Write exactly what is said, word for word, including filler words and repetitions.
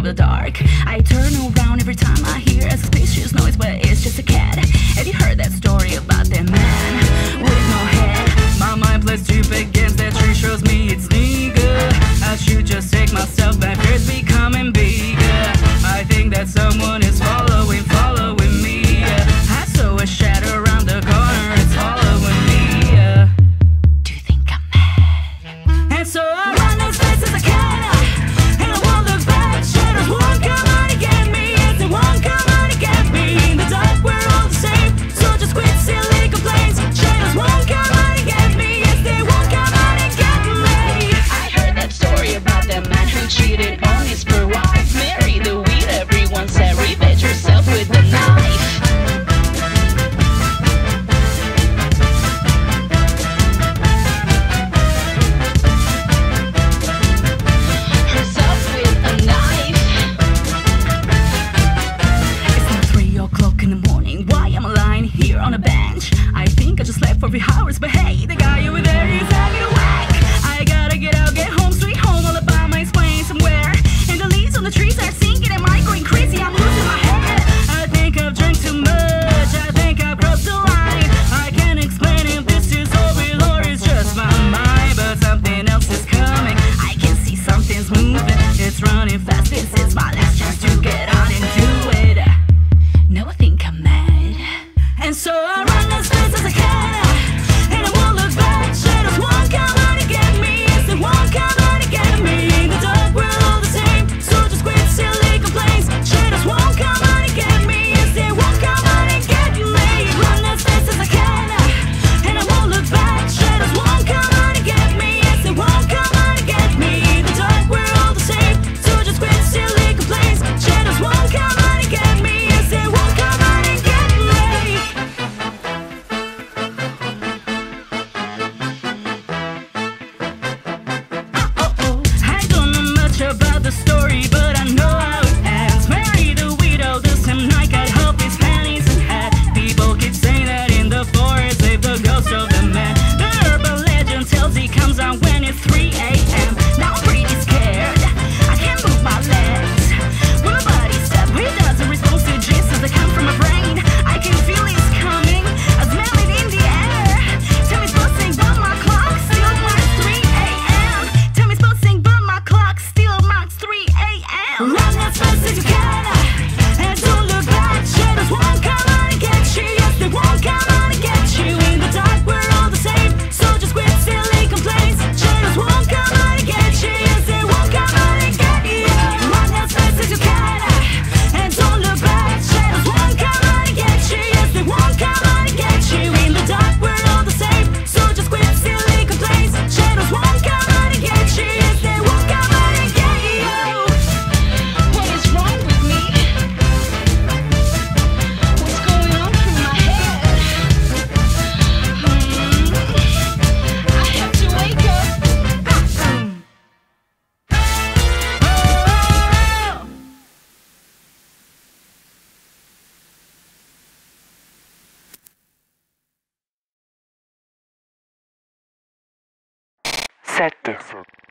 the dark. I turn around every time I hear a suspicious noise, but it's just a cat. Have you heard that story about that man with no head? My mind plays stupid games, that tree shows me it's legal. I should just take myself back, fears becoming bigger. I think that someone is following, following me. I saw a shadow around the corner, it's following me. Do you think I'm mad? And so I run as fast as I can, and I won't look back. Shadows won't come out and get me, yes, they won't come out and get me. In the dark we're all the same, so just quit silly complaints. Shadows won't come out and get me, yes, they won't come out and get me. I heard that story about the man who cheated on his poor wife. Marry the weed, everyone said, revenge yourself with the knife. On a bench, I think I just slept for three hours, but hey, the guy over there is having a whack. I gotta get out, get home, sweet home, all about my explain somewhere. And the leaves on the trees are sinking, am I going crazy? I'm losing my head. I think I've drank too much, I think I've crossed the line. I can't explain if this is all real or it's just my mind, but something else is coming. I can see something's moving, it's running fast. This is my last chance to get out and do it. No, I think I'm mad. And so I run as fast as I can, and I won't look back. Shadows won't come out and get me, yes, they won't come out and get me. In the dark we're all the same, so just quit silly complaints. Shadows won't come out and get me, yes, they won't come out and get me. Run as fast as I can, and I won't look back. Shadows won't come out and get me, yes, they won't come out and get me. In the dark we're all the same, so just quit silly complaints. Shadows won't come out and get me, yes, they won't come out and get me. About the story, but I know how it ends. Marry the widow, the same night got help his panties and hat. People keep saying that in the forest live the ghost of the man. The urban legend tells he comes out when it's three A M Now I'm pretty scared, I can't move my legs. When my body stops, he doesn't respond to Jesus that come from my brain. I can feel it's coming, I smell it in the air. Tell me supposing, but my clock still marks three A M Tell me supposing, but my clock still marks three A M Run as fast as you can, and don't look back. Shadows won't come out and get you, yes, they won't come out and get you. In the dark we're all the same, so just quit silly complaints. Shadows won't come out and get you, yes, they won't come out and get you. Run as fast as you can, and don't look back. Shadows won't come out and get you, yes, they won't come out and get you. In the dark we're all the same, so just quit silly complaints. Shadows won't come out and get you, yes, they won't come out and get you. What is wrong with me? What's going on through my head? Hmm. I have to wake up. Sette.